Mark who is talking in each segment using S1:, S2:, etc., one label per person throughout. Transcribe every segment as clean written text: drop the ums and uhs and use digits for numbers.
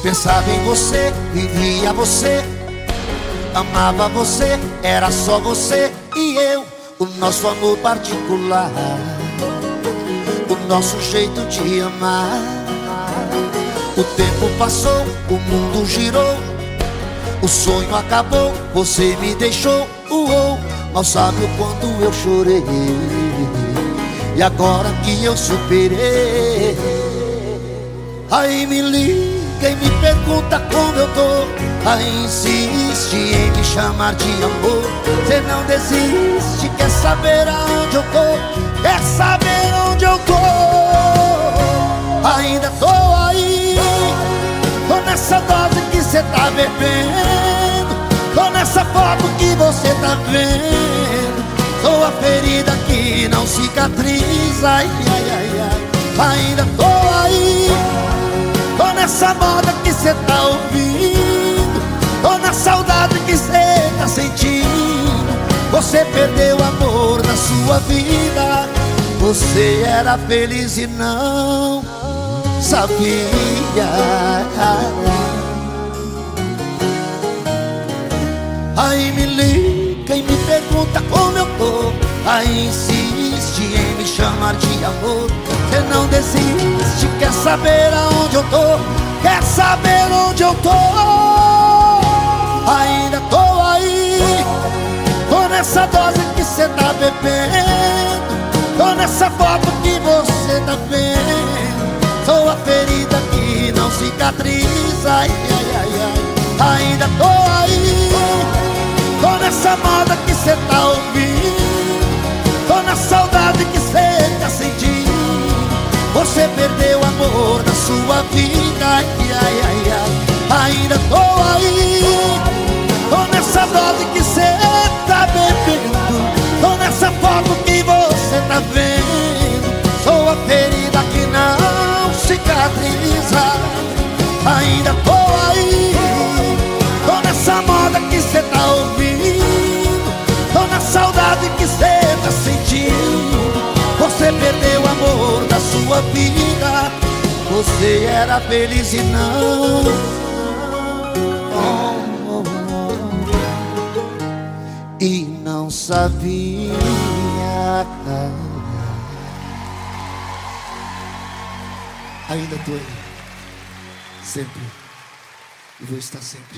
S1: Pensava em você, vivia você, amava você, era só você e eu. O nosso amor particular, o nosso jeito de amar. O tempo passou, o mundo girou, o sonho acabou, você me deixou. Mal sabe o quanto eu chorei, e agora que eu superei, aí me liga e me pergunta como eu tô. Aí insiste em me chamar de amor. Cê não desiste, quer saber aonde eu tô, quer saber onde eu tô. Ainda tô aí, tô nessa dose que cê tá bebendo, tô nessa foto que você tá vendo. Sou a ferida que não cicatriza, ai, ai, ai, ai. Ainda tô aí, tô nessa moda que cê tá ouvindo, tô na saudade que cê tá sentindo. Você perdeu o amor da sua vida, você era feliz e não sabia. Aí me liga e me pergunta como eu tô. Aí insiste em me chamar de amor. Você não desiste, quer saber aonde eu tô, quer saber onde eu tô. Ainda tô aí, tô nessa dose que cê tá bebendo, tô nessa foto que você tá vendo. Sou a ferida que não cicatriza, ai, ai, ai, ai. Ainda tô aí, tô nessa moda que cê tá ouvindo, tô na saudade que cê tá sentindo. Você perdeu o amor da sua vida, ai, ai, ai, ai. Ainda tô aí, tô nessa dose que cê tá bebendo, tô nessa foto que você tá vendo. Sou a ferida que não cicatriza. Ainda tô aí, tô nessa moda que cê tá ouvindo, tô na saudade que cê tá sentindo. Você perdeu o amor da sua vida, você era feliz e não e não sabia. Ainda tô aí, sempre, e vou estar sempre.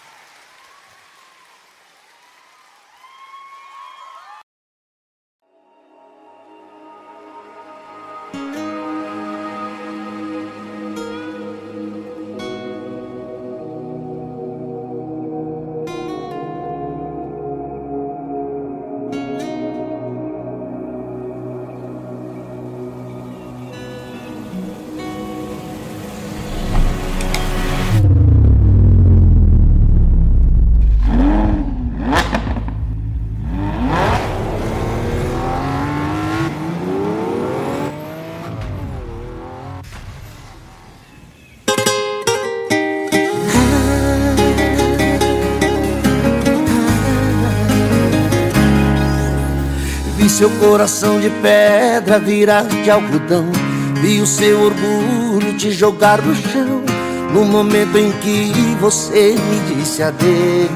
S1: Seu coração de pedra virar de algodão, vi o seu orgulho te jogar no chão, no momento em que você me disse adeus.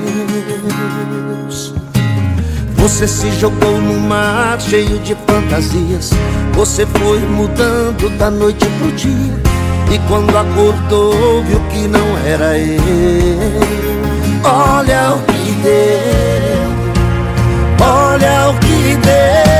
S1: Você se jogou no mar cheio de fantasias, você foi mudando da noite pro dia, e quando acordou viu que não era eu. Olha o que deu, olha o que deu.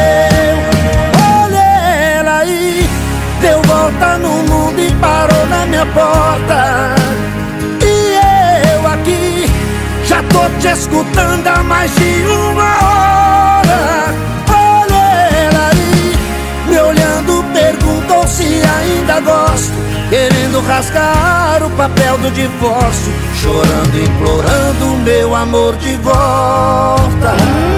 S1: Deu volta no mundo e parou na minha porta, e eu aqui já tô te escutando há mais de uma hora. Olha ela aí, me olhando, perguntou se ainda gosto, querendo rasgar o papel do divórcio, chorando, implorando meu amor de volta.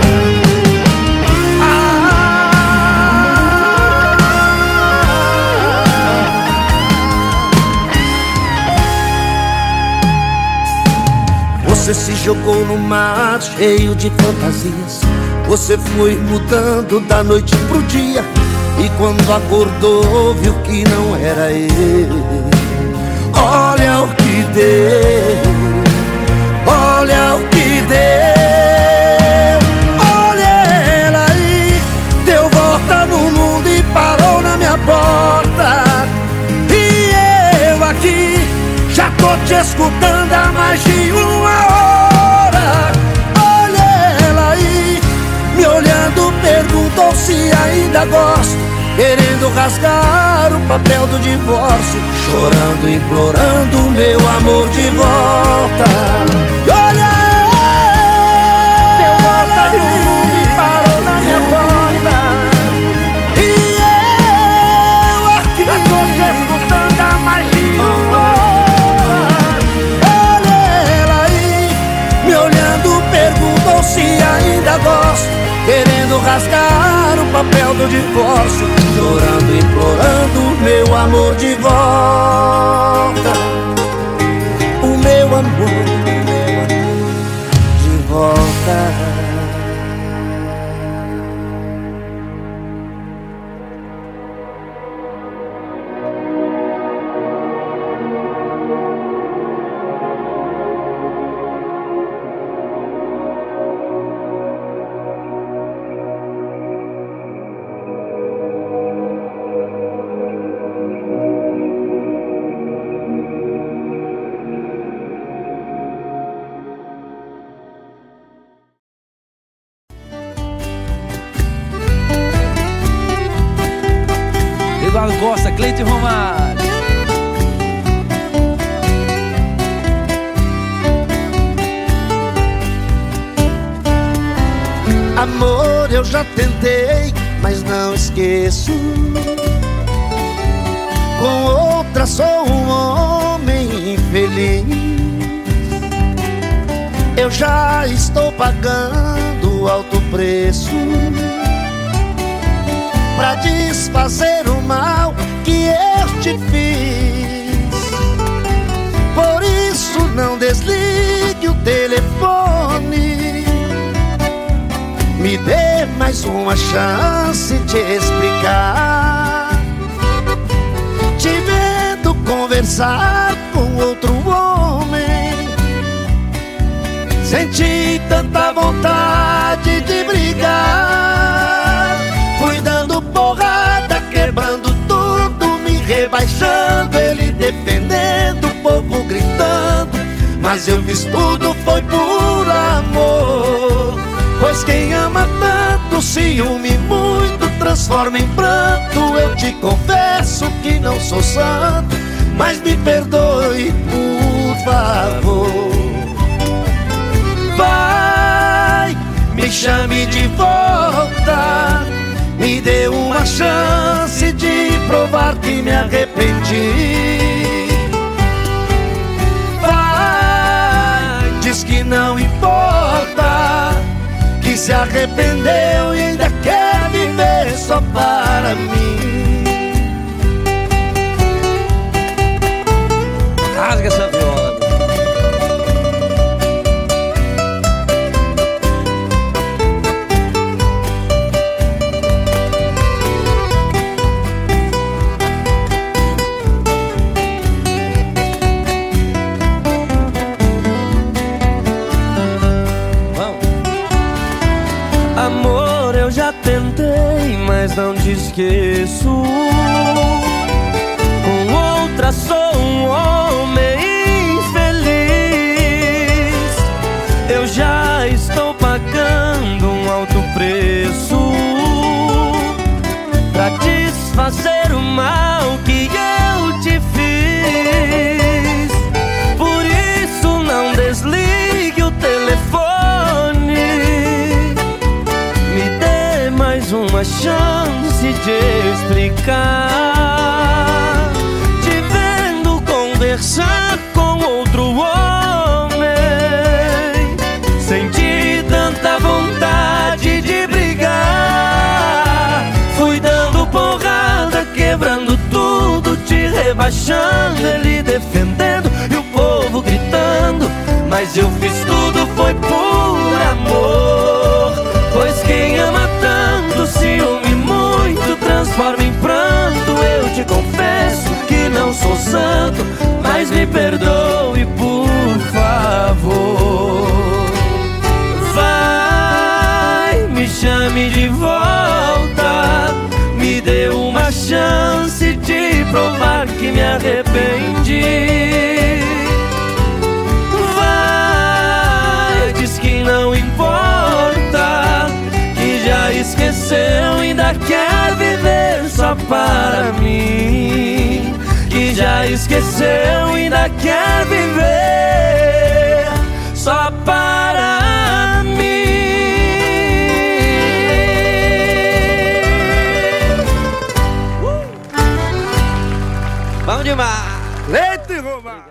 S1: Você se jogou no mar cheio de fantasias, você foi mudando da noite pro dia, e quando acordou viu que não era ele. Olha o que deu, olha o que deu. Olha ela aí, deu volta no mundo e parou na minha porta. E eu aqui já tô te escutando há mais de uma hora. Olha ela aí, me olhando, perguntou se ainda gosto, querendo rasgar o papel do divórcio, chorando, implorando meu amor de volta. E olha, deu volta no mundo e parou na minha porta. E eu aqui já tô te escutando há mais de uma hora. Olha ela aí, me olhando, perguntou se ainda gosto, querendo rasgar o papel do divórcio, chorando, implorando meu amor de volta. O meu amor de volta.
S2: Eduardo Costa, Cleide Romário.
S1: Amor, eu já tentei, mas não esqueço. Com outra sou um homem infeliz. Eu já estou pagando alto preço pra desfazer o mal que eu te fiz. Por isso não desligue o telefone, me dê mais uma chance de explicar. Te vendo conversar com outro homem, senti tanta vontade de brigar. Fui dando porrada, quebrando tudo, me rebaixando, ele defendendo, o povo gritando. Mas eu fiz tudo, foi por amor. Pois quem ama tanto, ciúme muito, transforma em pranto. Eu te confesso que não sou santo, mas me perdoe, por favor. Vai, me chame de volta, me dê uma chance de provar que me arrependi. Vai, diz que não importa, que se arrependeu e ainda quer viver só para mim.
S2: Rasga essa viola.
S3: Amor, eu já tentei, mas não te esqueço. Com outra sou um homem infeliz. Eu já estou pagando um alto preço pra desfazer o mal que eu te fiz. Por isso não desligue o telefone, mais uma chance de explicar. Te vendo conversar com outro homem, senti tanta vontade de brigar. Fui dando porrada, quebrando tudo, te rebaixando, ele defendendo e o povo gritando. Mas eu fiz tudo, foi por amor. Pois quem ama tanto, ciúme muito, transforma em pranto. Eu te confesso que não sou santo, mas me perdoe, arrependi. Vai, diz que não importa, que já esqueceu, ainda quer viver só para mim. Que já esqueceu, ainda quer viver só para mim.
S2: Vamos demais!
S3: Leite Romar!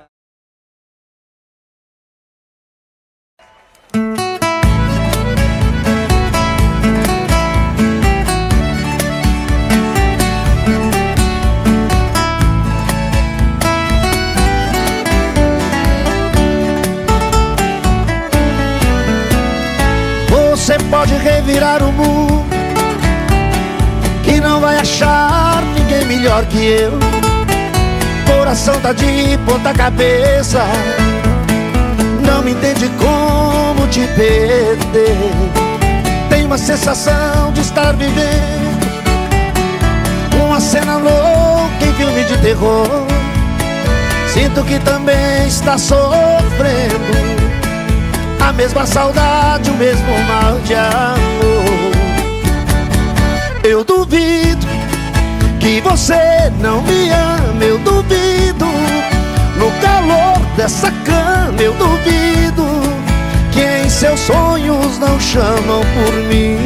S1: Você pode revirar o mundo, que não vai achar ninguém melhor que eu. Coração tá de ponta cabeça, não me entende como te perder. Tem uma sensação de estar vivendo uma cena louca em filme de terror. Sinto que também está sofrendo a mesma saudade, o mesmo mal de amor. Eu duvido que você não me ama, eu duvido. No calor dessa cama eu duvido que em seus sonhos não chamam por mim.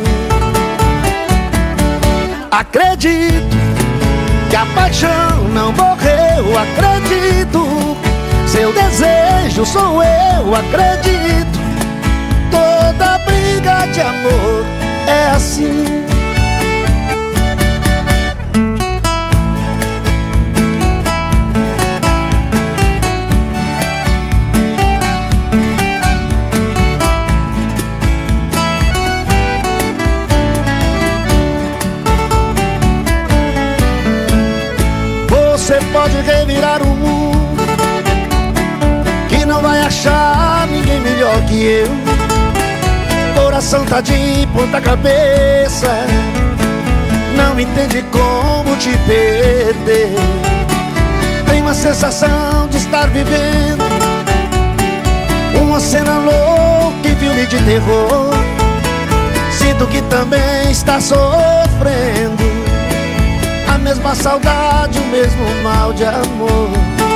S1: Acredito que a paixão não morreu, acredito. Seu desejo sou eu, acredito. Toda briga de amor é assim. Você pode revirar o mundo, que não vai achar ninguém melhor que eu. Coração tá de ponta cabeça, não entende como te perder. Tem uma sensação de estar vivendo uma cena louca em filme de terror. Sinto que também está sofrendo a mesma saudade, o mesmo mal de amor.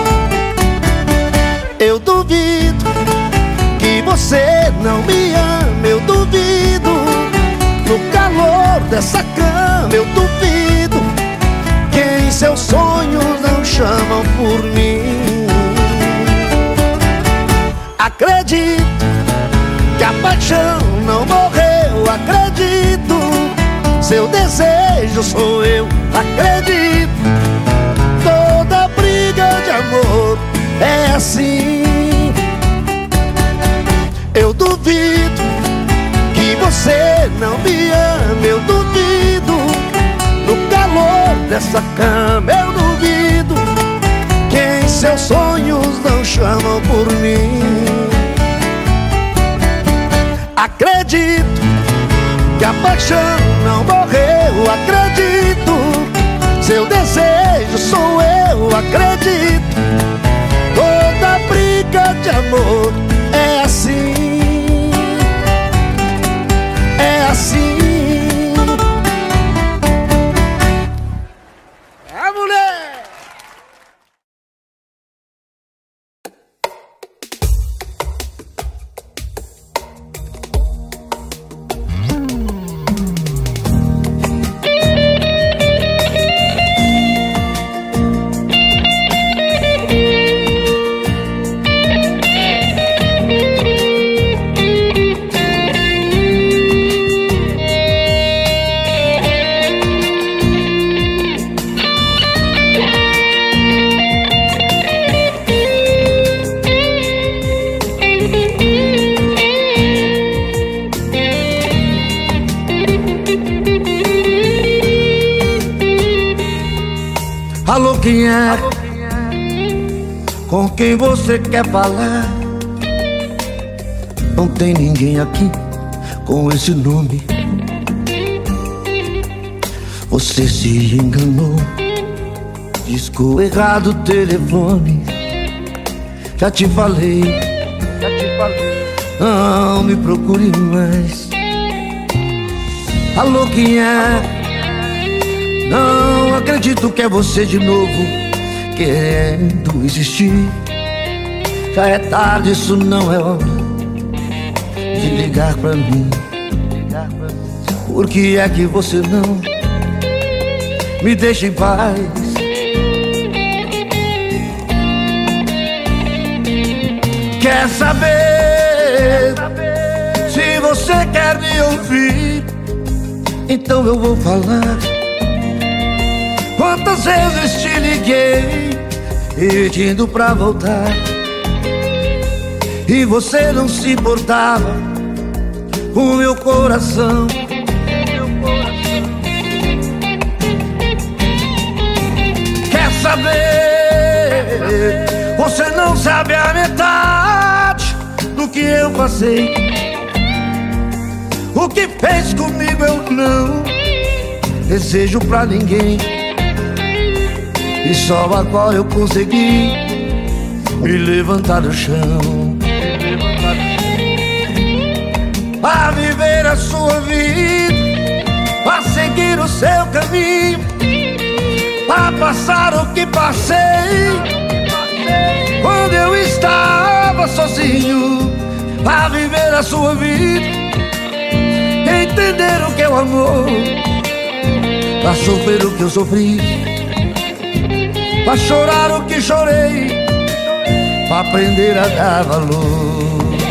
S1: Eu duvido que você não me ama, eu duvido. No calor dessa cama eu duvido que em seus sonhos não chamam por mim. Acredito que a paixão não morreu, acredito. Seu desejo sou eu, acredito. Toda briga de amor é assim. Eu duvido que você não me ama, eu duvido. No calor dessa cama eu duvido que em seus sonhos não chamam por mim. Acredito que a paixão não morreu, acredito. Seu desejo sou eu, acredito. Toda briga de amor é assim, é assim.
S3: É, mulher!
S1: Alô, quem é? Com quem você quer falar? Não tem ninguém aqui com esse nome. Você se enganou. Discou errado o telefone. Já te falei, não me procure mais. Alô, quem é? Não acredito que é você de novo, querendo insistir. Já é tarde, isso não é hora de ligar pra mim. Por que é que você não me deixa em paz? Quer saber? Se você quer me ouvir, então eu vou falar. Quantas vezes te liguei pedindo pra voltar, e você não se importava com meu coração. Quer saber? Você não sabe a metade do que eu passei. O que fez comigo eu não desejo pra ninguém. E só agora eu consegui me levantar do chão, a viver a sua vida, a seguir o seu caminho, a passar o que passei quando eu estava sozinho, a viver a sua vida, entender o que é o amor, a sofrer o que eu sofri, pra chorar o que chorei, pra aprender a dar valor.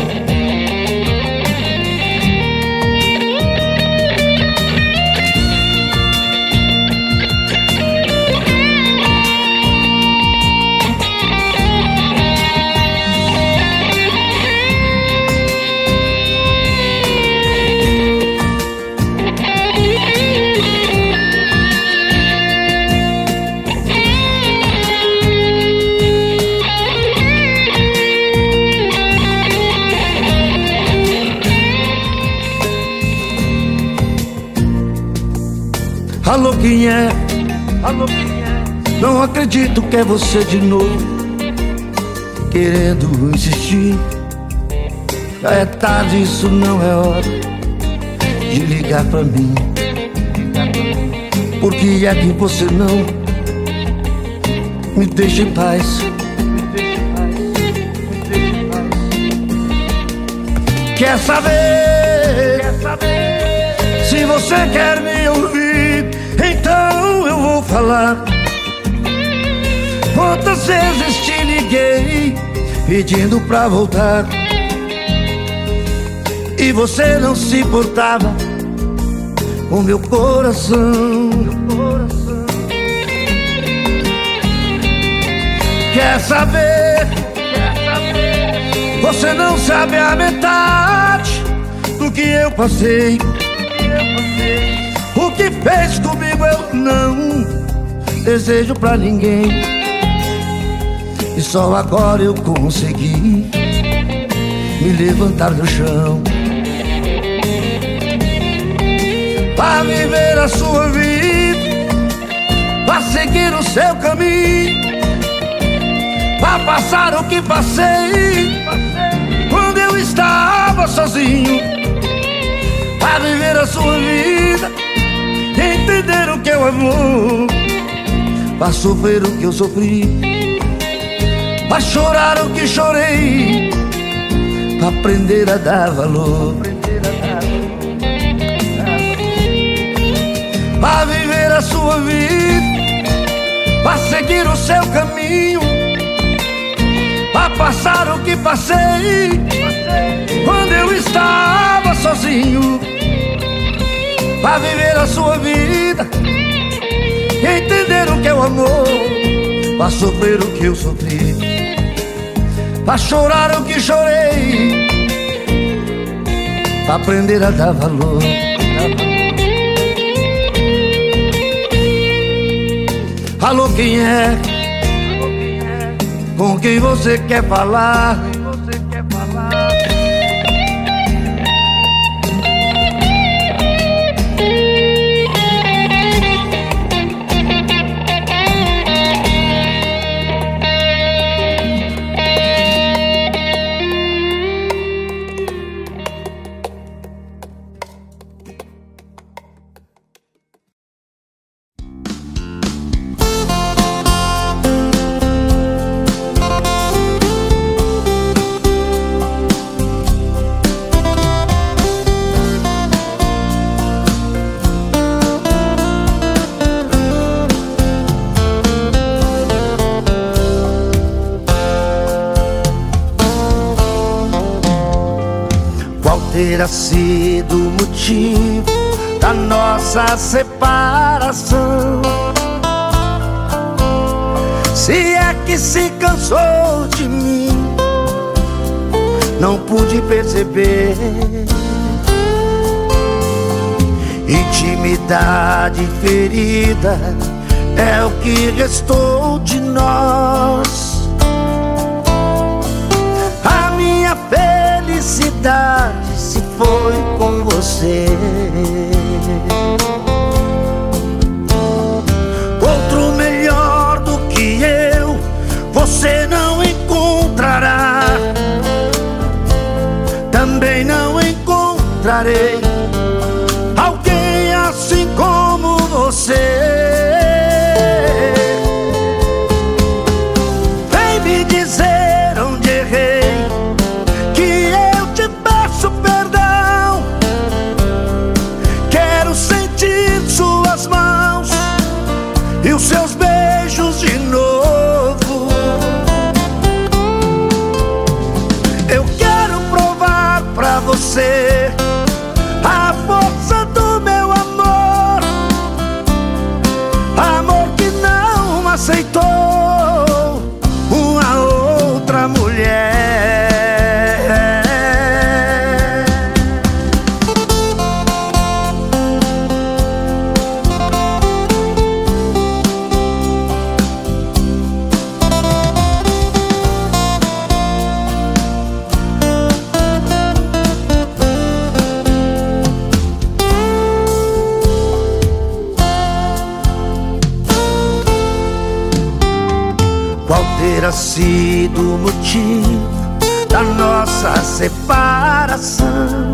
S1: Alô, quem é? Alô, quem é? Não acredito que é você de novo, querendo insistir. Já é tarde, isso não é hora de ligar pra mim. Por que é que você não me deixa em paz? Quer saber? Se você quer me ouvir, então eu vou falar. Quantas vezes te liguei pedindo pra voltar, e você não se importava com meu coração. Quer saber? Você não sabe a metade do que eu passei. O que fez comigo eu não desejo pra ninguém. E só agora eu consegui me levantar do chão, pra viver a sua vida, pra seguir o seu caminho, pra passar o que passei quando eu estava sozinho, pra viver a sua vida, entender o que é o amor, pra sofrer o que eu sofri, pra chorar o que chorei, pra aprender a dar valor, pra viver a sua vida, pra seguir o seu caminho, pra passar o que passei quando eu estava sozinho, pra viver a sua vida, entender o que é o amor, pra sofrer o que eu sofri, pra chorar o que chorei, pra aprender a dar valor. Alô, quem é? Com quem você quer falar? terá sido o motivo da nossa separação? Se é que se cansou de mim, não pude perceber. Intimidade ferida é o que restou de nós. A minha felicidade se foi com você. Outro melhor do que eu você não encontrará. Também não encontrarei alguém assim como você. Vem me dizer onde errei, que eu te peço perdão. Quero sentir suas mãos e os seus beijos de novo. Eu quero provar pra você a força do meu amor, amor que não aceitou uma outra mulher. Qual terá sido o motivo da nossa separação?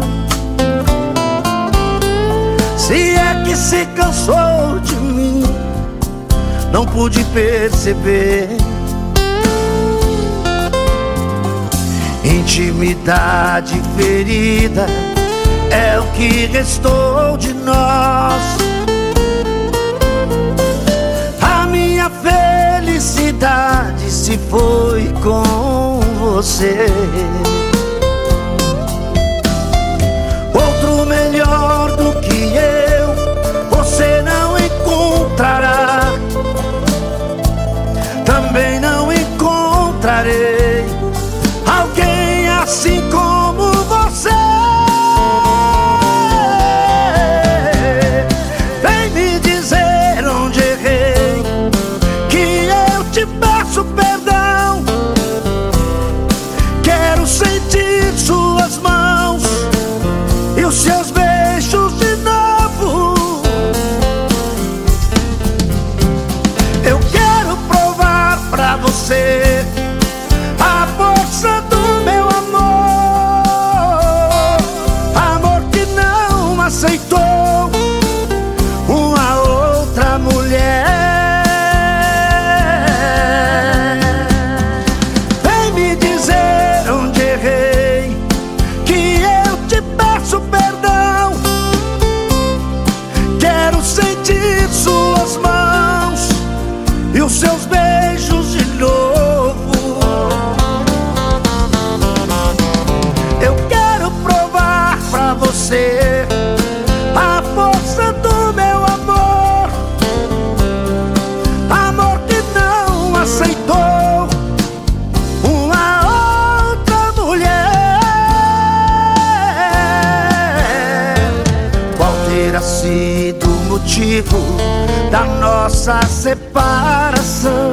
S1: Se é que se cansou de mim, não pude perceber. Intimidade ferida é o que restou de nós. A minha felicidade se foi com você. Outro melhor do que eu você não encontrará. Também não encontrarei alguém assim como você. Vem me dizer onde errei, que eu te peço perdão. Quero sentir suas mãos e os seus beijos de novo. Eu quero provar pra você a força do meu amor, amor que não aceitou uma outra mulher. Vem me dizer onde errei, que eu te peço perdão. Quero sentir suas mãos e os seus beijos de novo. Eu quero provar pra você a força do meu amor, amor que não aceitou uma outra mulher. Qual terá sido o motivo da nossa separação?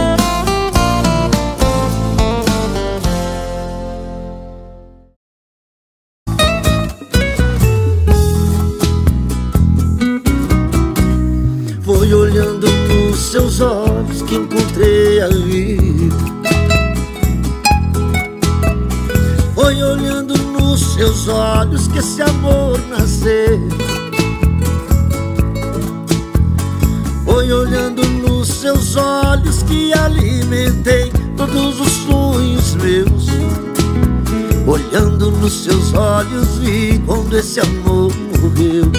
S1: Foi olhando nos seus olhos que encontrei a vida. Foi olhando nos seus olhos que esse amor nasceu. Foi olhando nos seus olhos que alimentei todos os sonhos meus. Olhando nos seus olhos vi quando esse amor morreu.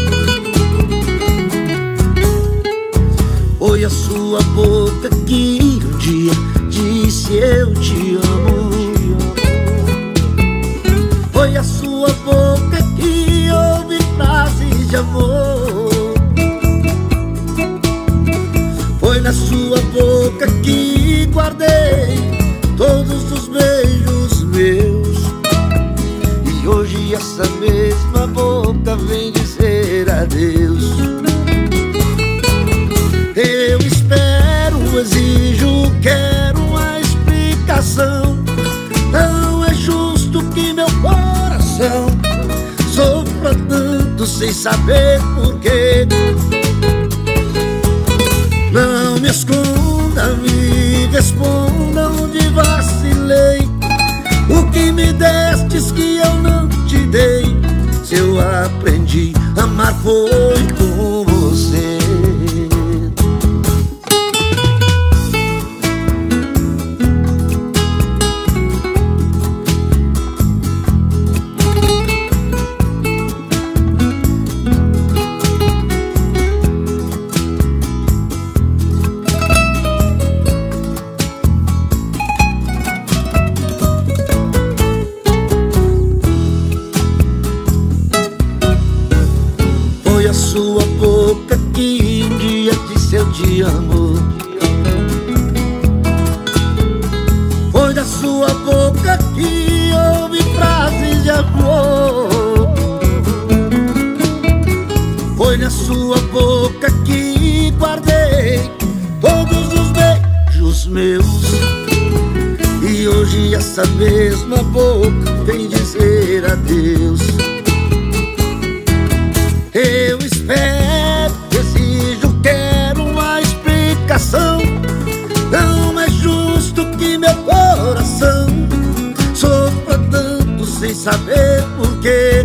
S1: Foi a sua boca que um dia disse eu te amo. Foi a sua boca de amor. Foi na sua boca que guardei todos os beijos meus, e hoje essa mesma boca vem dizer adeus. Eu espero, exijo, quero uma explicação. Não é justo que meu coração sofra tanto sem saber porquê. Não me esconda, me responda onde vacilei. O que me destes que eu não te dei? Se eu aprendi a amar foi com você. Sua boca que um dia disse eu te amo. Foi da sua boca que ouvi frases de amor. Foi na sua boca que guardei todos os beijos meus, e hoje essa mesma boca vem dizer adeus. Eu espero, exijo, quero uma explicação. Não é justo que meu coração sofra tanto sem saber porquê.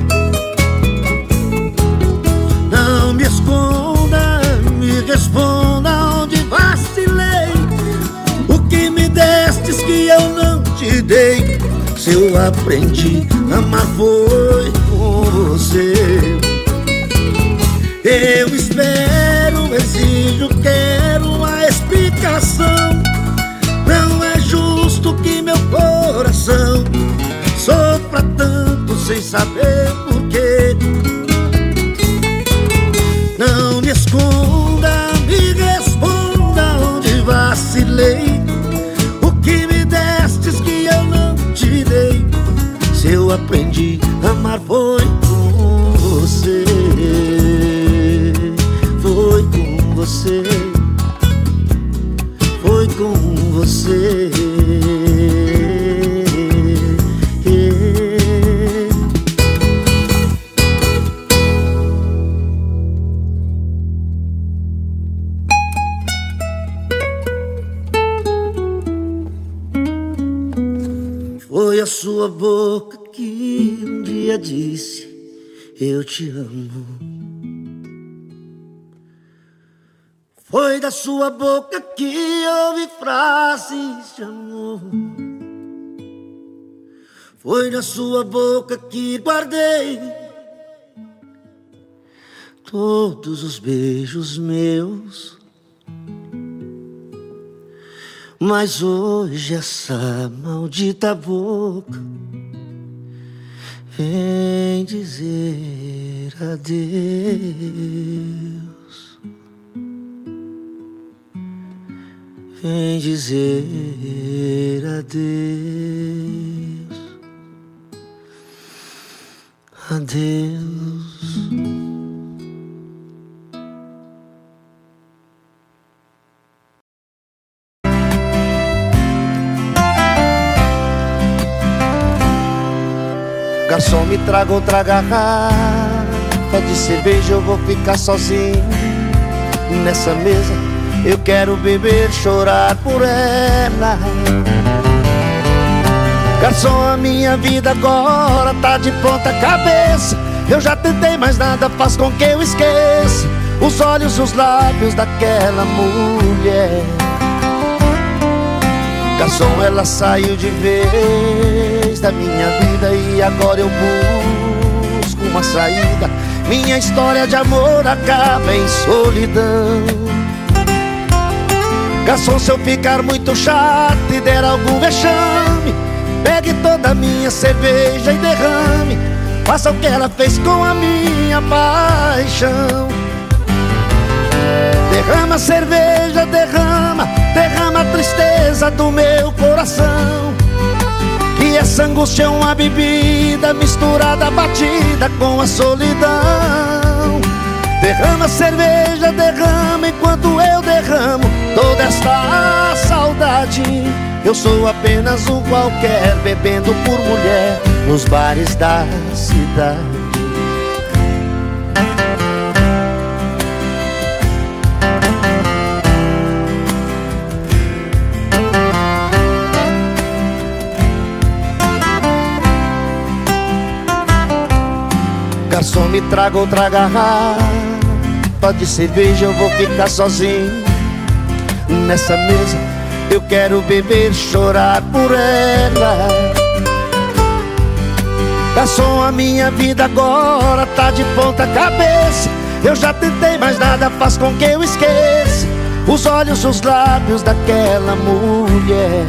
S1: Não me esconda, me responda onde vacilei. O que me destes que eu não te dei? Se eu aprendi a amar foi com você. Eu espero, exijo, quero uma explicação. Não é justo que meu coração sofra tanto sem saber porquê. Não me esconda, me responda onde vacilei. O que me destes que eu não te dei? Se eu aprendi a amar foi com você. Foi com você, foi com você. Foi a sua boca que um dia disse eu te amo. Foi da sua boca que ouvi frases de amor. Foi na sua boca que guardei todos os beijos meus. Mas hoje essa maldita boca vem dizer adeus. Vem dizer adeus, adeus. Garçom, me traga outra garrafa de cerveja, eu vou ficar sozinho nessa mesa. Eu quero beber, chorar por ela. Garçom, a minha vida agora tá de ponta cabeça. Eu já tentei, mas nada faz com que eu esqueça os olhos, os lábios daquela mulher. Garçom, ela saiu de vez da minha vida e agora eu busco uma saída. Minha história de amor acaba em solidão. Garçom, se eu ficar muito chato e der algum vexame, pegue toda a minha cerveja e derrame. faça o que ela fez com a minha paixão. Derrama cerveja, derrama a tristeza do meu coração. Que essa angústia é uma bebida misturada, batida com a solidão. Derrama cerveja, derrama enquanto eu derramo toda esta saudade. Eu sou apenas um qualquer, bebendo por mulher nos bares da cidade. Garçom, me traga outra garrafa de cerveja, eu vou ficar sozinho nessa mesa. Eu quero beber, chorar por ela. Garçom, a minha vida agora tá de ponta cabeça. Eu já tentei, mas nada faz com que eu esqueça os olhos, os lábios daquela mulher.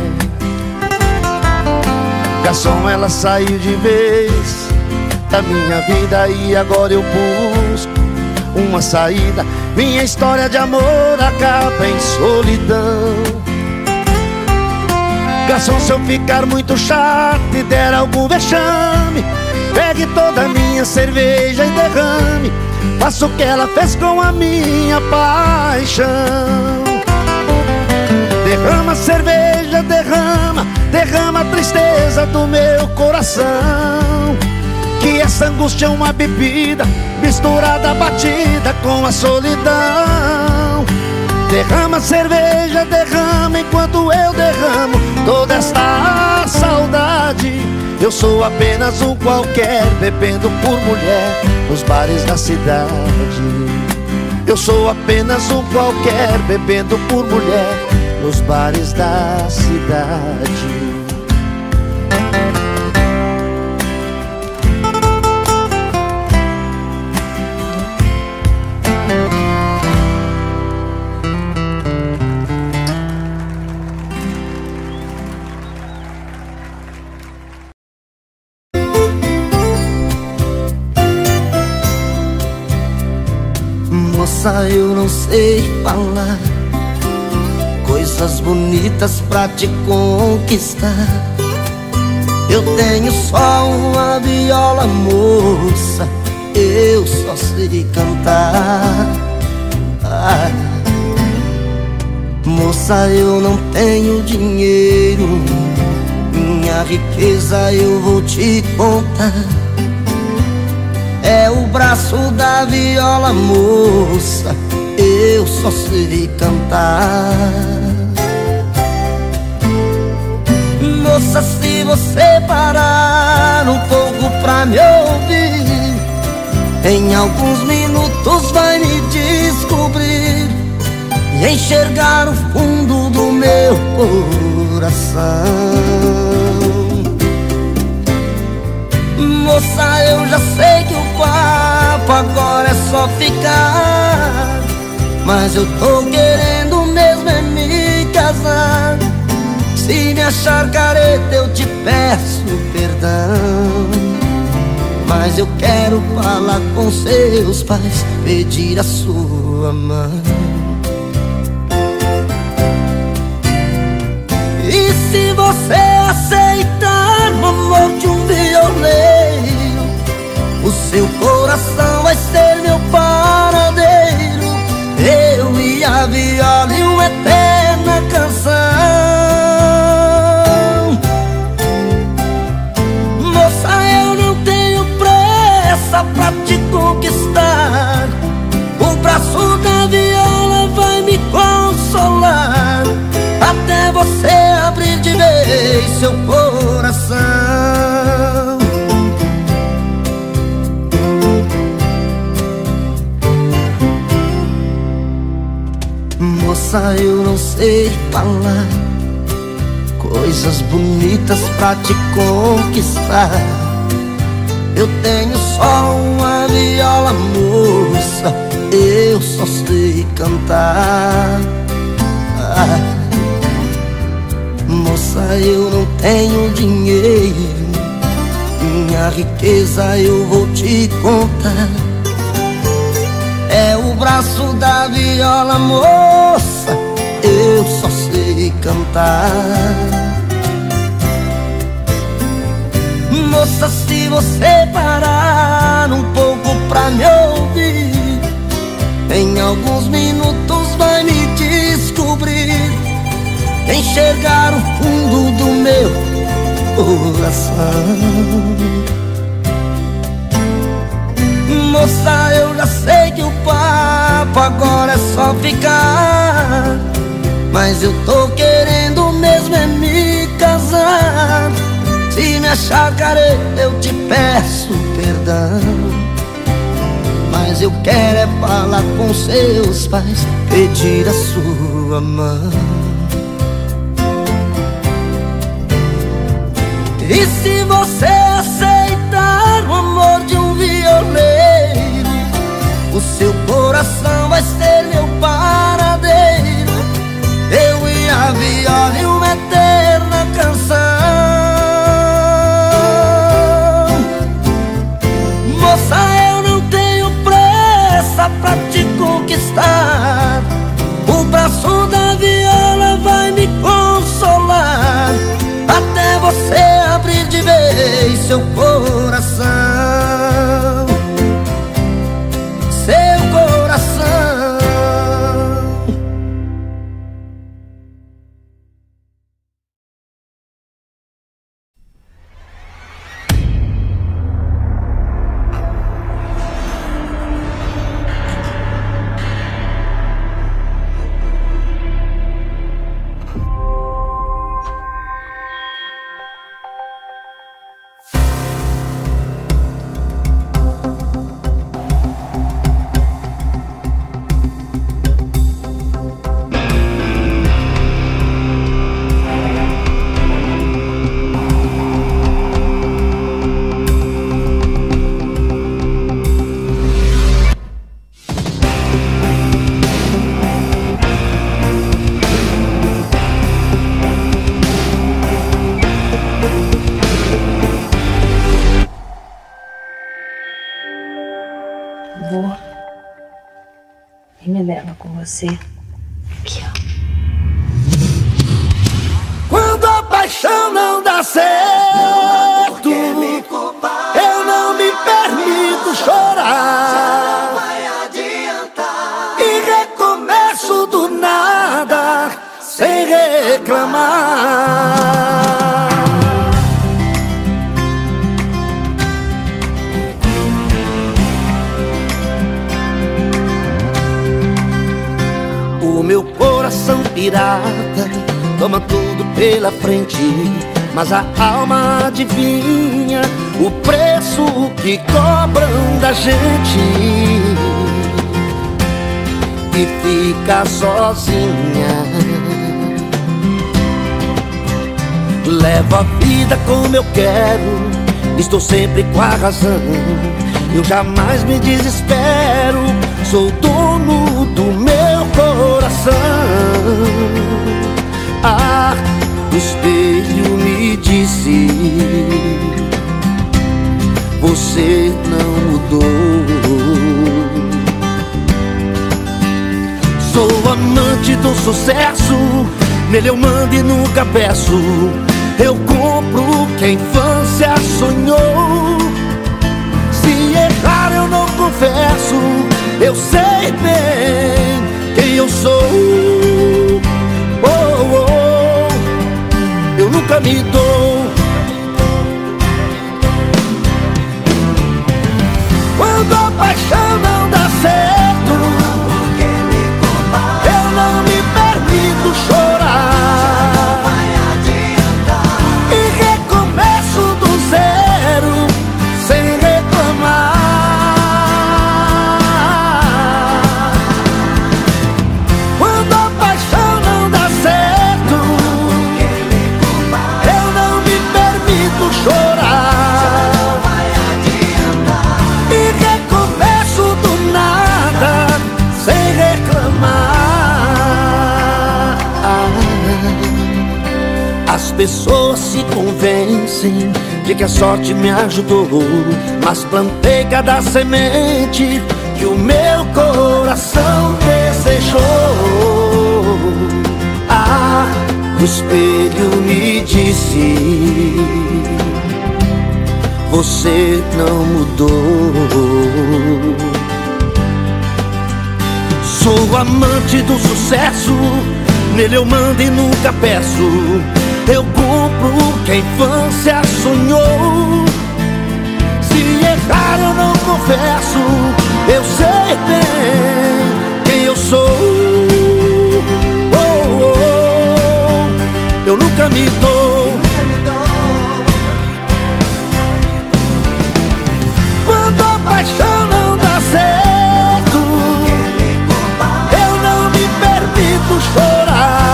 S1: Garçom, ela saiu de vez da minha vida e agora eu busco uma saída. Minha história de amor acaba em solidão. Garçom, se eu ficar muito chato e der algum vexame, pegue toda a minha cerveja e derrame. Faça o que ela fez com a minha paixão. Derrama cerveja, derrama a tristeza do meu coração. Que essa angústia é uma bebida misturada, batida com a solidão. Derrama cerveja, derrama enquanto eu derramo toda esta saudade. Eu sou apenas um qualquer, bebendo por mulher nos bares da cidade. Eu sou apenas um qualquer, bebendo por mulher nos bares da cidade.
S4: Moça, eu não sei falar coisas bonitas pra te conquistar. Eu tenho só uma viola, moça, eu só sei cantar. Moça, eu não tenho dinheiro, minha riqueza eu vou te contar. É o braço da viola, moça, eu só sei cantar. Moça, se você parar um pouco pra me ouvir, em alguns minutos vai me descobrir e enxergar o fundo do meu coração. Moça, eu já sei que o papo agora é só ficar, mas eu tô querendo mesmo é me casar. Se me achar careta eu te peço perdão, mas eu quero falar com seus pais, pedir a sua mão. E se você aceitar o amor de um violeiro, o seu coração vai ser meu paradeiro, eu e a viola e uma eterna canção. Moça, eu não tenho pressa pra te conquistar, o braço da viola vai me consolar, até você abrir de vez seu coração. Moça, eu não sei falar coisas bonitas pra te conquistar. Eu tenho só uma viola, moça, eu só sei cantar. Moça, eu não tenho dinheiro, minha minha riqueza eu vou te contar. É o braço da viola, moça, eu só sei cantar. Moça, se você parar um pouco pra me ouvir, em alguns minutos vai me descobrir, enxergar o fundo do meu coração. Moça, eu já sei que o papo agora é só ficar, mas eu tô querendo mesmo é me casar. Se me achar careta eu te peço perdão, mas eu quero é falar com seus pais, pedir a sua mão. E se você aceitar o amor de um violeiro, o seu coração vai ser meu paradeiro. Eu e a viola e uma eterna canção. Moça, eu não tenho pressa pra te conquistar, o braço da viola vai me consolar, até você abrir de vez seu coração, seu coração.
S5: Vou e me leva com você, que ó.
S1: Quando a paixão não dá certo, eu não me permito chorar, e recomeço do nada sem reclamar. O meu coração pirata toma tudo pela frente, mas a alma adivinha o preço que cobram da gente, e fica sozinha. Levo a vida como eu quero, estou sempre com a razão, eu jamais me desespero, sou dono do meu coração. Ah, o espelho me disse, você não mudou. Sou amante do sucesso, nele eu mando e nunca peço, eu compro o que a infância sonhou. Se errar eu não confesso, eu sei bem quem eu sou. Oh, oh, eu nunca me dou. Quando a paixão não dá certo, eu não me permito chorar, e recomeço do zero sem reclamar. Quando a paixão não dá certo, eu não As pessoas se convencem de que a sorte me ajudou, mas plantei cada semente que o meu coração desejou. Ah, o espelho me disse: você não mudou. Sou amante do sucesso, nele eu mando e nunca peço. Eu cumpro o que a infância sonhou. Se errar eu não confesso, eu sei bem quem eu sou. Oh, oh, eu nunca me dou. Quando a paixão não dá certo, eu não me permito chorar.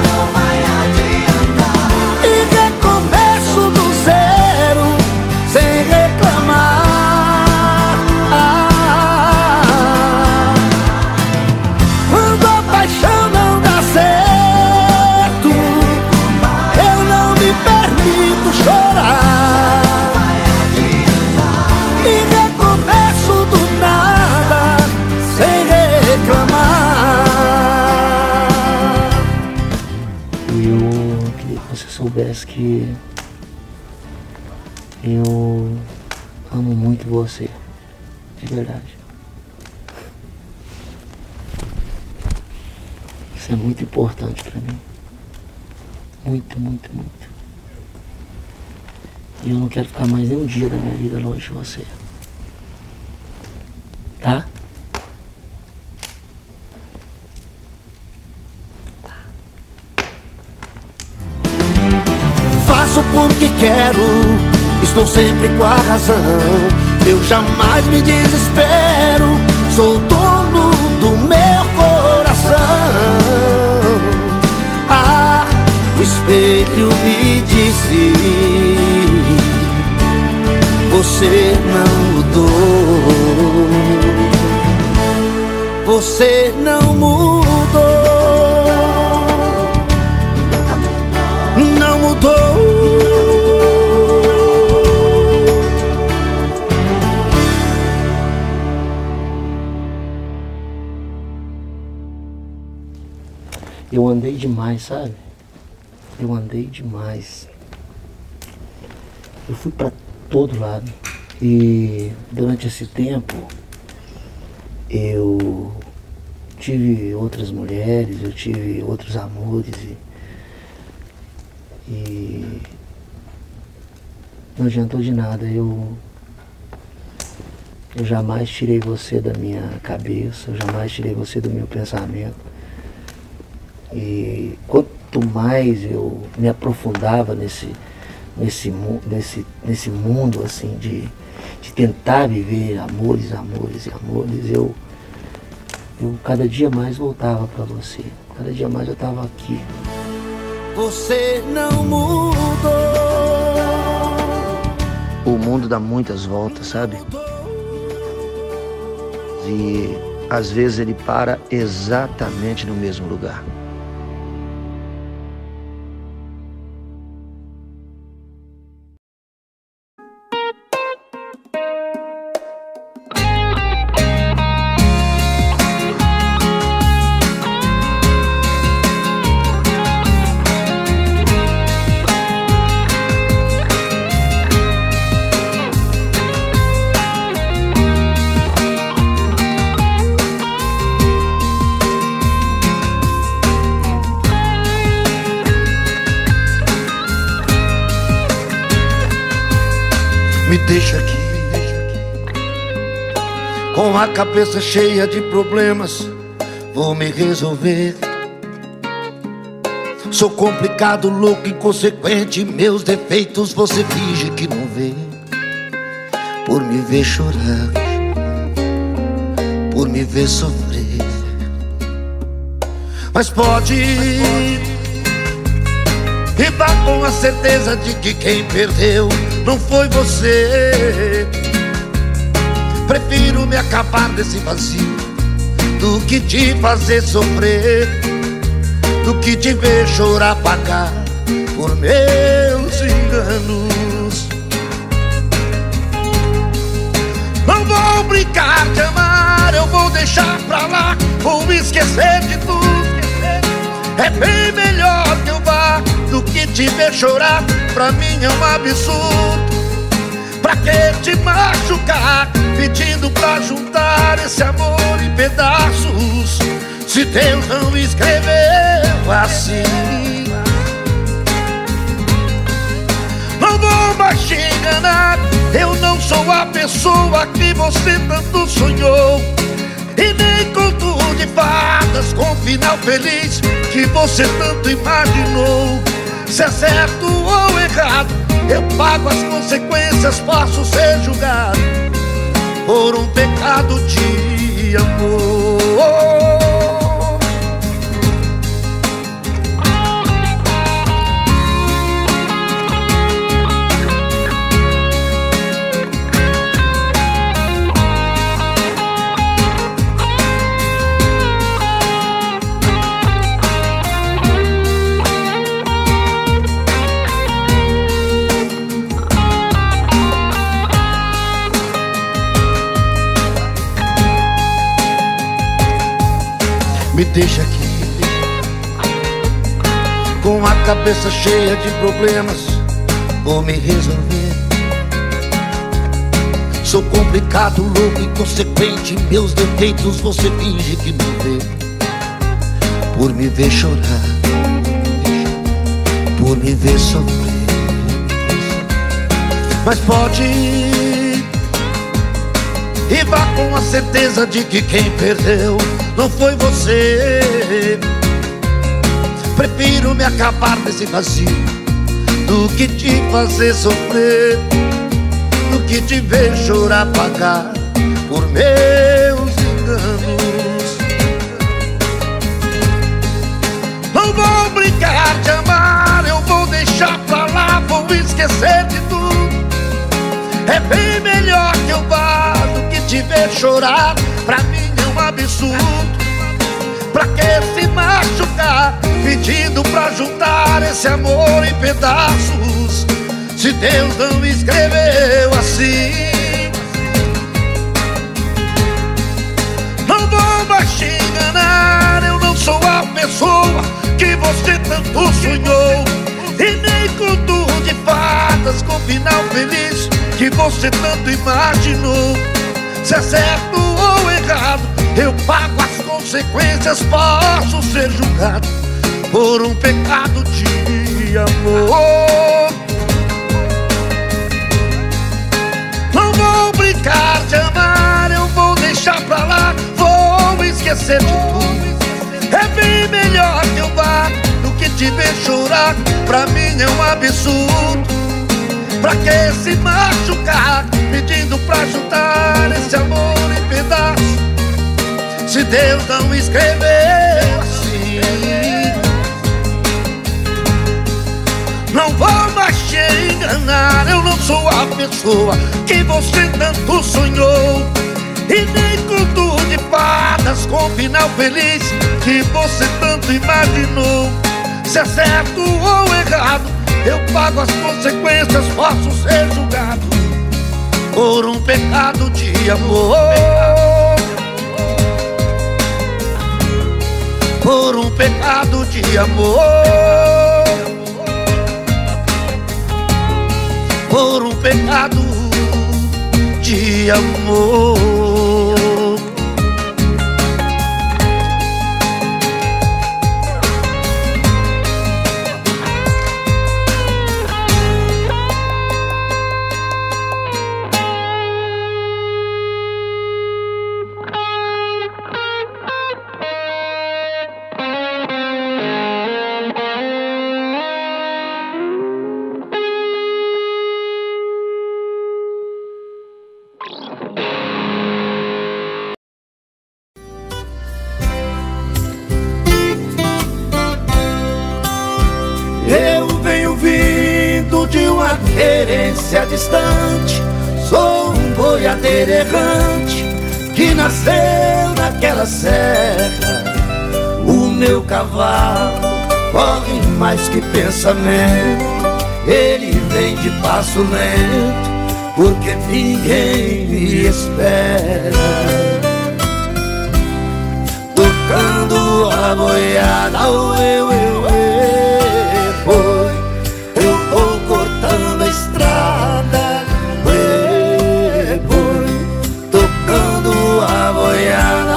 S6: Soubesse que eu amo muito você, de verdade. Isso é muito importante pra mim. Muito, muito, muito. E eu não quero ficar mais nem um dia da minha vida longe de você. Tá?
S1: Faço porque quero, estou sempre com a razão. Eu jamais me desespero, sou dono do meu coração. Ah, o espelho me disse: você não mudou. Você não mudou. Não mudou.
S6: Eu andei demais, sabe? Eu andei demais. Eu fui pra todo lado. E durante esse tempo eu tive outras mulheres, eu tive outros amores e não adiantou de nada. Eu jamais tirei você da minha cabeça, eu jamais tirei você do meu pensamento. E quanto mais eu me aprofundava nesse mundo assim de tentar viver amores, amores e amores, eu cada dia mais voltava para você, cada dia mais eu estava aqui.
S1: Você não mudou.
S6: O mundo dá muitas voltas, sabe? E às vezes ele para exatamente no mesmo lugar.
S1: Me deixa aqui, com a cabeça cheia de problemas, vou me resolver. Sou complicado, louco, inconsequente, meus defeitos você finge que não vê. Por me ver chorar, por me ver sofrer. Mas pode lidar com a certeza de que quem perdeu não foi você. Prefiro me acabar desse vazio do que te fazer sofrer, do que te ver chorar, pagar por meus enganos. Não vou brincar de amar, eu vou deixar pra lá, vou esquecer de tudo. É bem melhor que eu vá do que te ver chorar, pra mim é um absurdo. Pra que te machucar, pedindo pra juntar esse amor em pedaços, se Deus não escreveu assim? Não vou mais te enganar, eu não sou a pessoa que você tanto sonhou, e nem conto de fadas com final feliz que você tanto imaginou. Se é certo ou errado, eu pago as consequências, posso ser julgado por um pecado de amor. Me deixa aqui com a cabeça cheia de problemas, vou me resolver. Sou complicado, louco, inconsequente, meus defeitos você finge que não vê. Por me ver chorar, por me ver sofrer. Mas pode ir e vá com a certeza de que quem perdeu não foi você. Prefiro me acabar desse vazio do que te fazer sofrer, do que te ver chorar, pagar por meus enganos. Não vou brincar de amar, eu vou deixar pra lá, vou esquecer de tudo. É bem melhor que eu vá do que te ver chorar, pra mim é um absurdo. Pra que se machucar, pedindo pra juntar esse amor em pedaços, se Deus não escreveu assim? Não vou mais te enganar, eu não sou a pessoa que você tanto sonhou, e nem conto de fadas com final feliz que você tanto imaginou. Se é certo ou errado, eu pago as consequências, posso ser julgado por um pecado de amor. Não vou brincar de amar, eu vou deixar pra lá, vou esquecer de tudo. É bem melhor que eu vá do que te ver chorar, pra mim é um absurdo. Pra que se machucar, pedindo pra juntar esse amor em pedaços, se Deus não escreveu assim? Não vou mais te enganar, eu não sou a pessoa que você tanto sonhou, e nem conto de fadas com final feliz que você tanto imaginou. Se é certo ou errado, eu pago as consequências, posso ser julgado por um pecado de amor. Por um pecado de amor. Por um pecado de amor. Querência distante, sou um boiadeiro errante que nasceu naquela serra. O meu cavalo corre mais que pensamento, ele vem de passo lento, porque ninguém me espera. Tocando a boiada, eu vou cortando a estrada, tocando a boiada,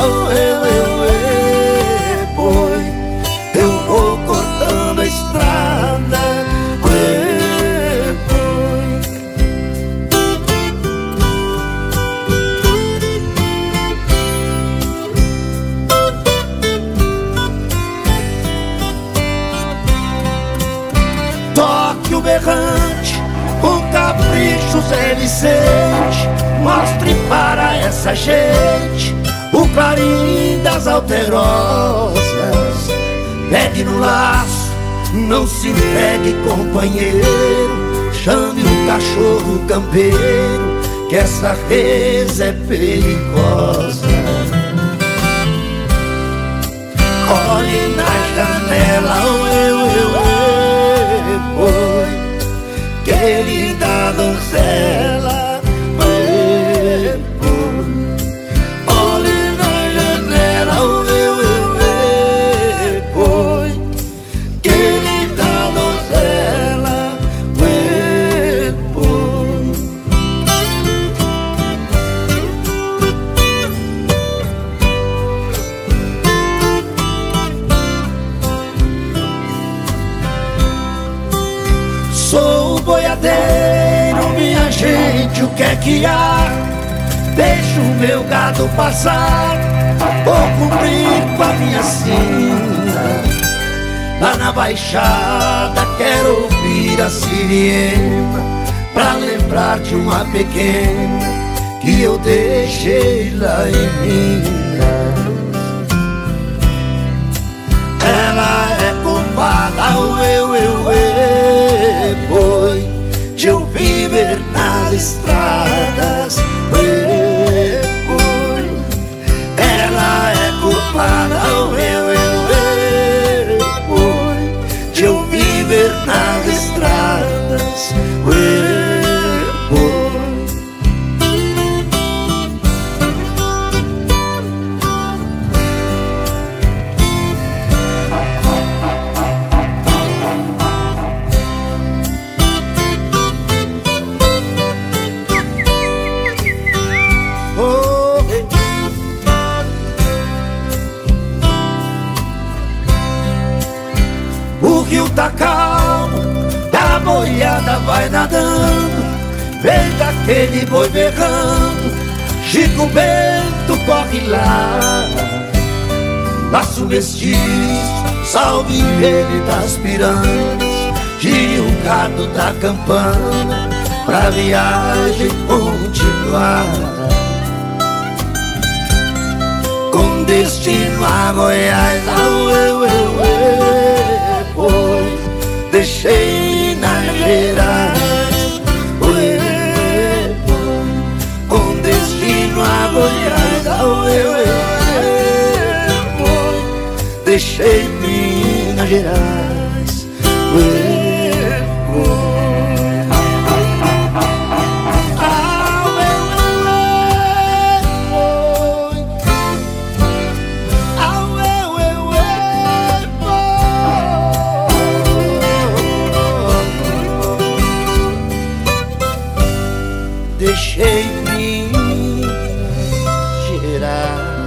S1: eu vou cortando a estrada, toque o berrante com capricho, Zé Vicente, mostre para essa gente o clarim das alterosas. Pegue no laço, não se pegue, companheiro, chame o cachorro campeiro, que essa reza é perigosa. Olhe na janela, querida donzela, olhe na janela, querida donzela, sou boiadeiro, minha gente, o que é que há? Deixa o meu gado passar, vou cumprir com a minha sina. Lá na baixada quero ouvir a sirena, pra lembrar de uma pequena que eu deixei lá em Minas. Ela é culpada, boi, de eu viver nas estradas, boi. Ela é culpada, boi, de eu viver nas estradas, boi. O rio tá calmo, a boiada vai nadando, vem daquele boi berrando, Chico Bento corre lá. Laço mestiço, salve ele das piranhas, gire o gado da campana, pra viagem continuar. Com destino a Goiás, pois deixei na Gerais, com destino a Goiás, pois deixei Minas Gerais, deixei Minas Gerais.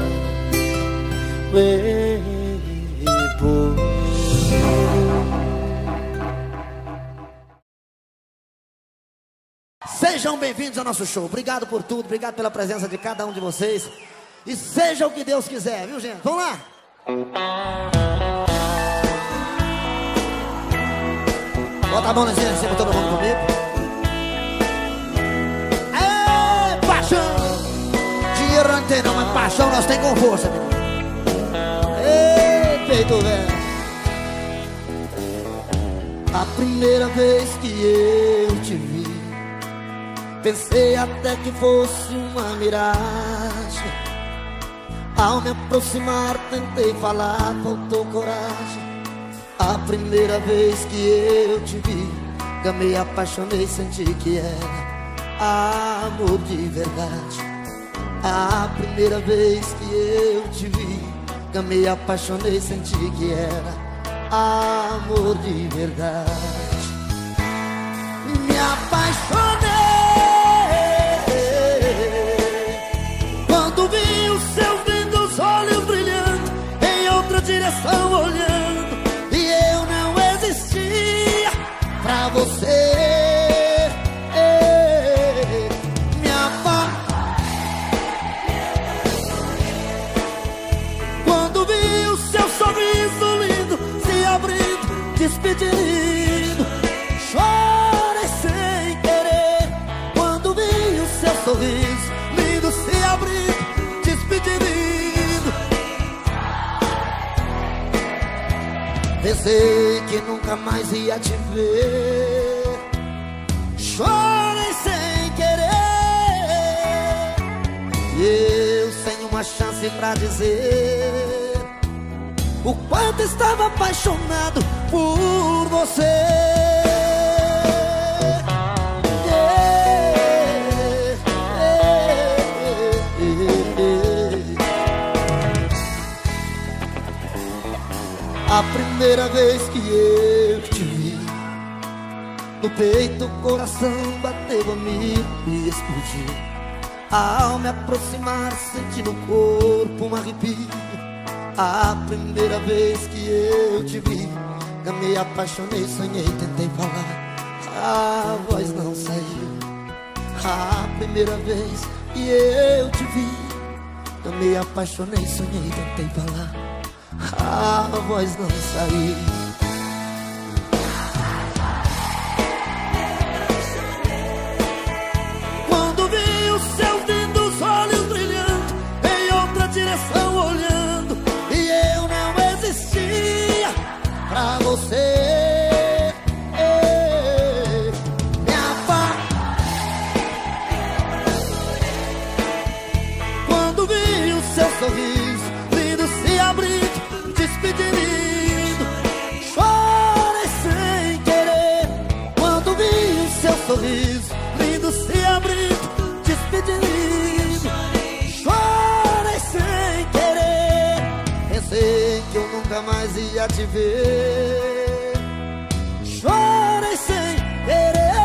S7: Sejam bem-vindos ao nosso show. Obrigado por tudo, obrigado pela presença de cada um de vocês. E seja o que Deus quiser, viu, gente? Vamos lá! Bota a mão na cima, todo mundo comigo. É paixão! Dinheiro não tem não, mas paixão nós tem com força, menino. Ei, peito velho. A primeira vez que eu te vi, pensei até que fosse uma miragem. Ao me aproximar tentei falar, faltou coragem. A primeira vez que eu te vi, gamei, apaixonei, senti que era amor de verdade. A primeira vez que eu te vi, gamei, apaixonei, senti que era amor de verdade. Me apaixonei quando vi os seus lindos olhos brilhando, em outra direção olhando, e eu não existia pra você. Me apaixonei quando vi o seu sorriso lindo se abrindo, despedindo. Chorei sem querer quando vi o seu sorriso lindo se abrindo, despedindo. Pensei que nunca mais ia te ver. Chorei sem querer, e eu sem uma chance pra dizer o quanto estava apaixonado por você. A primeira vez que eu te vi, no peito o coração bateu a mil e explodiu. Ao me aproximar senti no corpo um arrepio. A primeira vez que eu te vi, me apaixonei, sonhei, tentei falar, a voz não saiu. A primeira vez que eu te vi, me apaixonei, sonhei, tentei falar, a voz não saiu. Quando vi os seus lindos olhos brilhando, em outra direção olhando, e eu não existia pra você. Quando vi o seu sorriso lindo se abrindo, despedindo. Chorei sem querer quando vi o seu sorriso lindo se abrindo, despedindo. Chorei sem querer, pensei que eu nunca mais ia te ver. Chorei sem querer,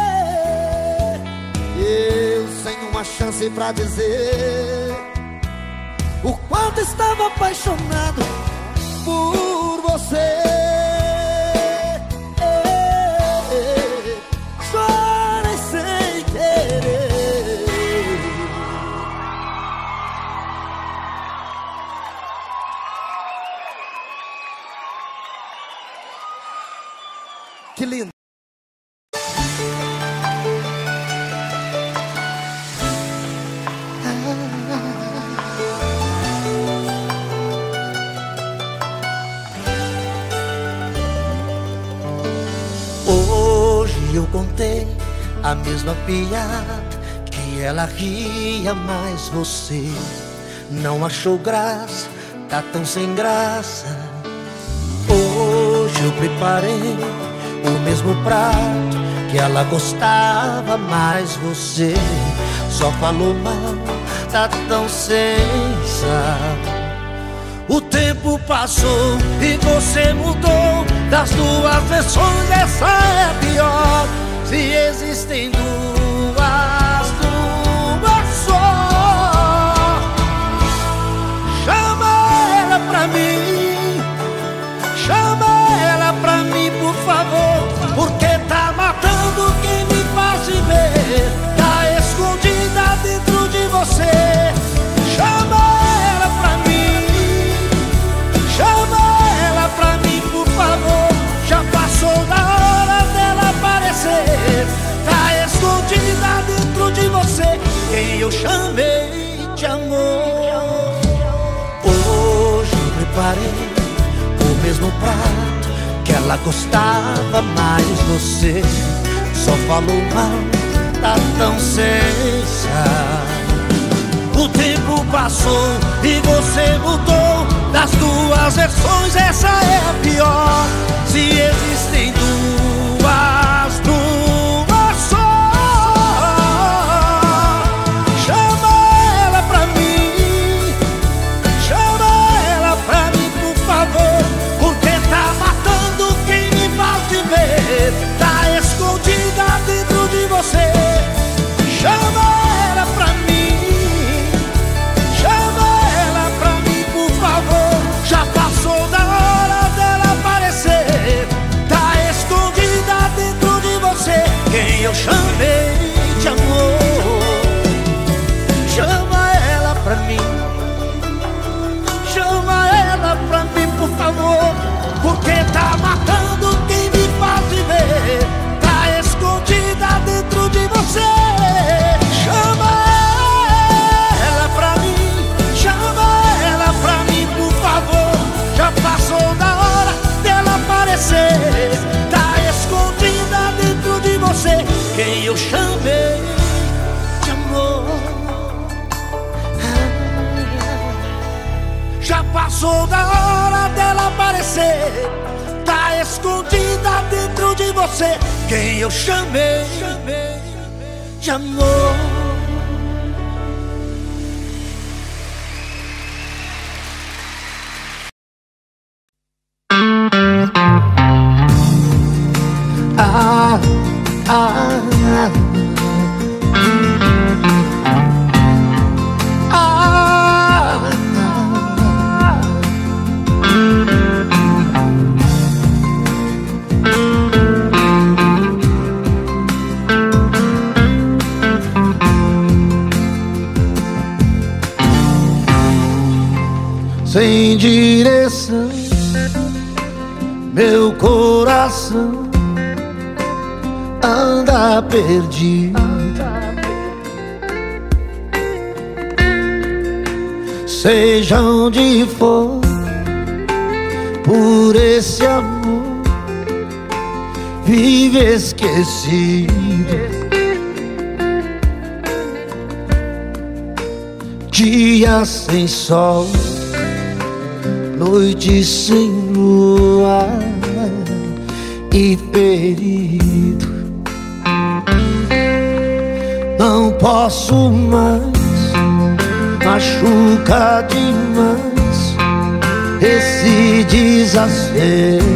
S7: eu sem uma chance pra dizer o quanto estava apaixonado por você. Chorei sem querer. Que lindo.
S4: Eu contei a mesma piada que ela ria, mas você não achou graça, tá tão sem graça. Hoje eu preparei o mesmo prato que ela gostava, mas você só falou mal, tá tão sem sal. O tempo passou e você mudou, das duas versões essa é a pior. Se existem duas só. Chama ela pra mim, chama ela pra mim, por favor, porque tá matando quem me faz viver, tá escondida dentro de você. Chama ela pra mim, chama ela pra mim, por favor, já passou da hora dela aparecer, tá escondida dentro de você, quem eu chamei de amor. Hoje eu preparei o mesmo prato que ela gostava, mas você só falou mal, tá tão sem sal. O tempo
S1: passou e você mudou. Das duas versões essa é a pior. Se existem duas só, chama ela pra mim. Chama ela pra mim, por favor, porque tá matando quem me faz viver. Tá escondida dentro de você. Chama ela pra mim. Chama ela pra mim, por favor. Já passou da hora dela aparecer. Tá escondida dentro de você quem eu chamei de amor. Chama ela pra mim. Chama ela pra mim, por favor, porque tá matando quem me faz viver. Tá escondida dentro de você. Chama ela pra mim. Chama ela pra mim, por favor. Já passou da hora dela aparecer. Tá escondida dentro de você quem eu chamei de amor. Já passou da hora dela aparecer. Tá escondida dentro de você quem eu chamei de amor. Ah, ah, ah. Sem direção, meu coração anda perdido. Seja onde for, por esse amor vive esquecido. Dia sem sol, noite sem lua e ferido. Não posso mais, machuca demais esse desacerto.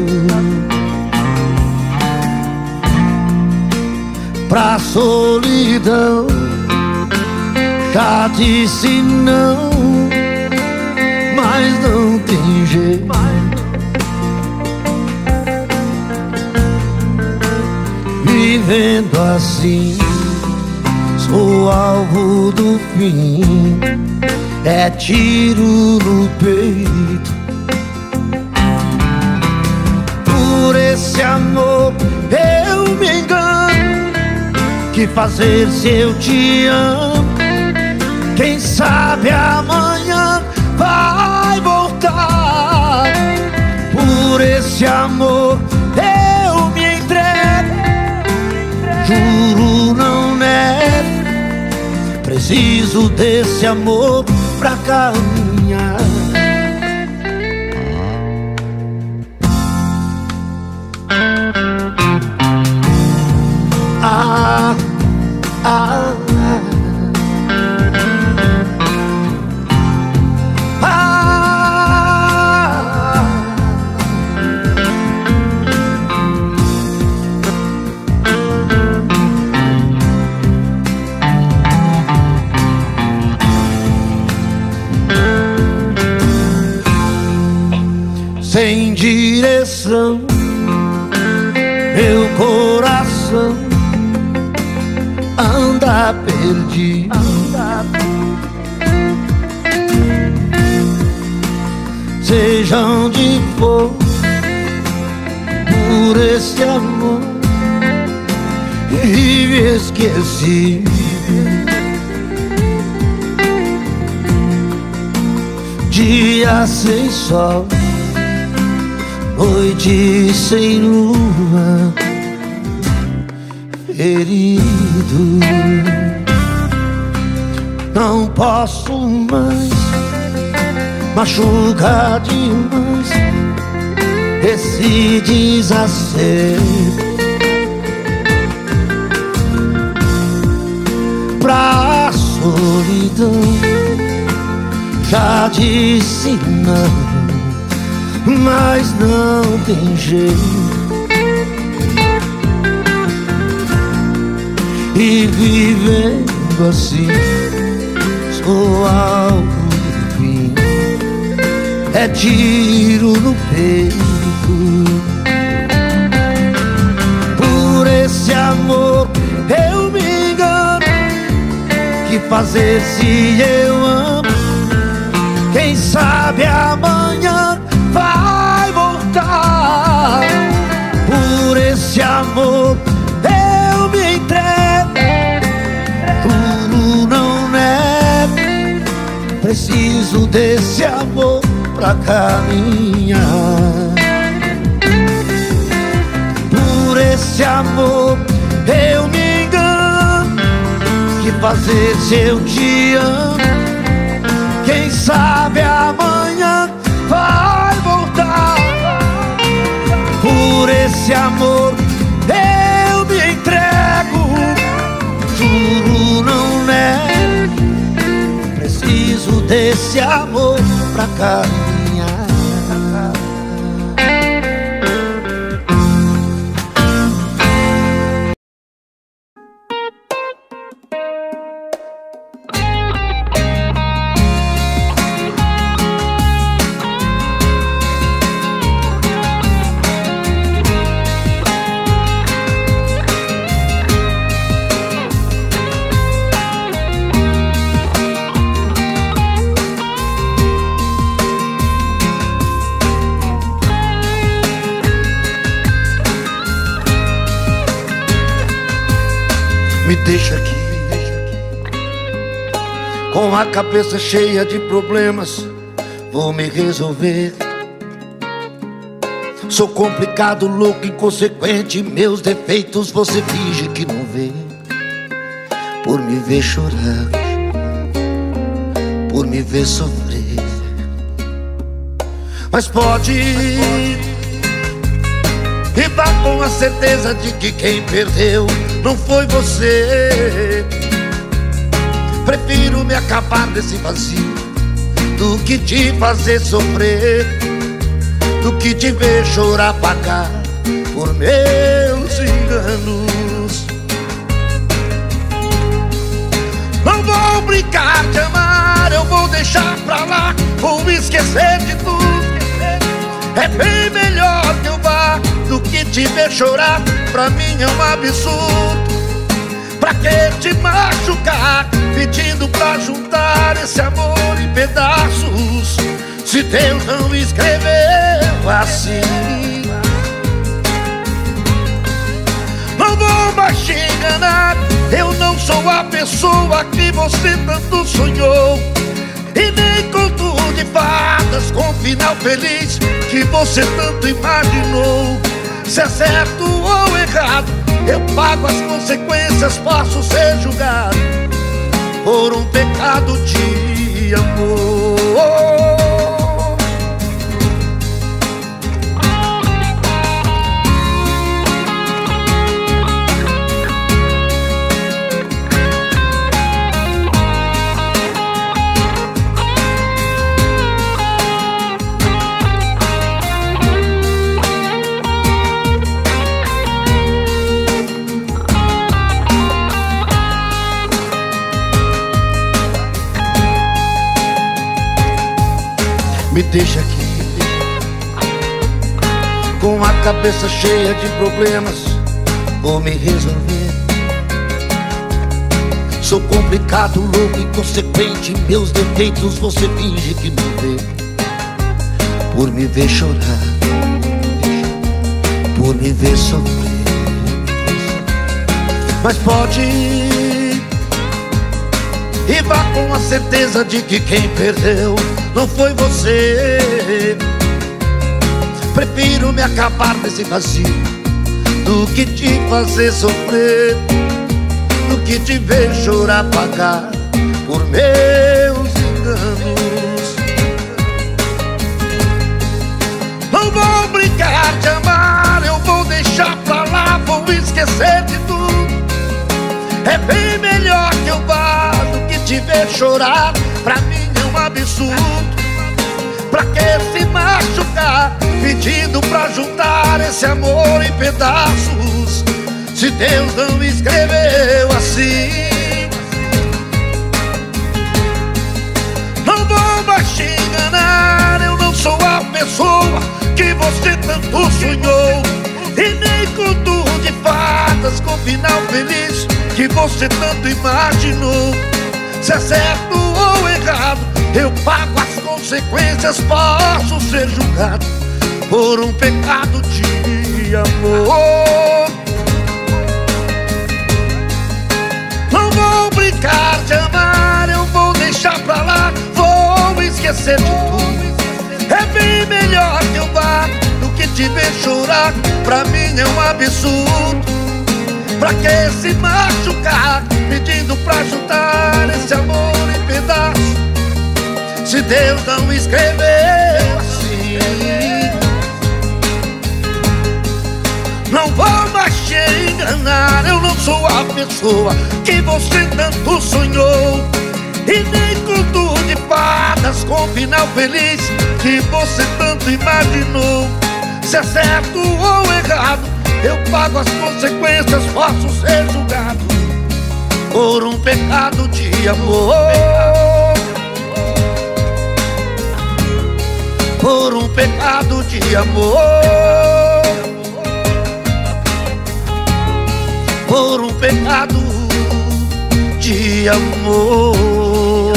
S1: Pra solidão já disse não, mas não tem jeito. Vivendo assim, sou alvo do fim. É tiro no peito. Por esse amor eu me engano. Que fazer se eu te amo? Quem sabe amanhã vai voltar. Por esse amor eu me entrego. Juro, não nego. Preciso desse amor pra caminhar. Ah, ah, sem direção, meu coração anda perdido. Seja onde for, por esse amor vive esquecido. Dia sem sol, noite sem lua, ferido. Não posso mais machucar demais esse desacerto. Pra solidão já disse não, mas não tem jeito. E vivendo assim sou alvo do fim, é tiro no peito. Por esse amor eu me engano, que fazer se eu amo? Quem sabe amanhã vai voltar. Por esse amor eu me entrego, juro não nego. Preciso desse amor pra caminhar. Por esse amor eu me engano, que fazer se eu te amo? Quem sabe amanhã vai voltar. Por esse amor eu me entrego, juro não nego. Preciso desse amor pra caminhar. Me deixa aqui, com a cabeça cheia de problemas, vou me resolver. Sou complicado, louco, inconsequente, meus defeitos você finge que não vê. Por me ver chorar, por me ver sofrer. Mas pode ir, e vá com a certeza de que quem perdeu não foi você. Prefiro me acabar desse vazio do que te fazer sofrer, do que te ver chorar, pagar por meus enganos. Não vou brincar de amar, eu vou deixar pra lá, vou esquecer de tudo. É bem melhor que eu vá do que te ver chorar, pra mim é um absurdo. Pra que te machucar, pedindo pra juntar esse amor em pedaços, se Deus não escreveu assim? Não vou mais te enganar, eu não sou a pessoa que você tanto sonhou, e nem conto de fadas com final feliz que você tanto imaginou. Se é certo ou errado, eu pago as consequências, posso ser julgado por um pecado de amor. Me deixa aqui, com a cabeça cheia de problemas, vou me resolver. Sou complicado, louco, inconsequente, meus defeitos você finge que não vê. Por me ver chorar, por me ver sofrer. Mas pode ir, e vá com a certeza de que quem perdeu não foi você. Prefiro me acabar desse vazio do que te fazer sofrer, do que te ver chorar, pagar por meus enganos. Não vou brincar de amar, eu vou deixar pra lá, vou esquecer de tudo. É bem melhor que eu vá do que te ver chorar, pra mim é um absurdo. Pra que se machucar, pedindo pra juntar esse amor em pedaços, se Deus não escreveu assim? Não vou mais te enganar, eu não sou a pessoa que você tanto sonhou, e nem conto de fadas com final feliz que você tanto imaginou. Se é certo ou errado, eu pago as consequências, posso ser julgado por um pecado de amor. Não vou brincar de amar, eu vou deixar pra lá, vou esquecer de tudo. É bem melhor que eu vá do que te ver chorar, pra mim é um absurdo. Pra que se machucar, pedindo pra juntar esse amor em pedaços, se Deus não escreveu assim? Não vou mais te enganar, eu não sou a pessoa que você tanto sonhou, e nem conto de fadas com final feliz que você tanto imaginou. Se é certo ou errado, eu pago as consequências, posso ser julgado por um pecado de amor. Por um pecado de amor. Por um pecado de amor.